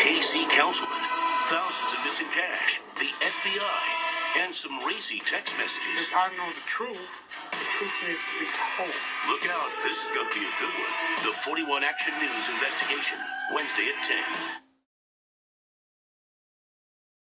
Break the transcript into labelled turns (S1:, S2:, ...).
S1: KC Councilman, thousands of missing cash, the FBI, and some racy text messages.
S2: If I know the truth needs to be told.
S1: Look out, this is going to be a good one. The 41 Action News investigation, Wednesday at 10.